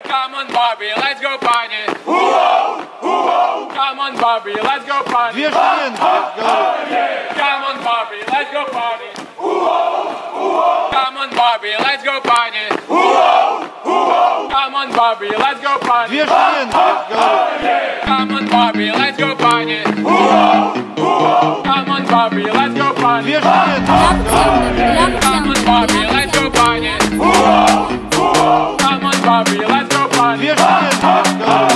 Come on, Barbie, let's go party. Come on, Barbie, let's go party. Две жены, Come on, Barbie, let's go party. Come on, Barbie, let's go party. Come on, Barbie, let's go party. две жены, Come on, Barbie, let's go party. Come on, Barbie, let's go party. две жены, Come on, Barbie, let's go party. Come on, Barbie, let's go party. две жены.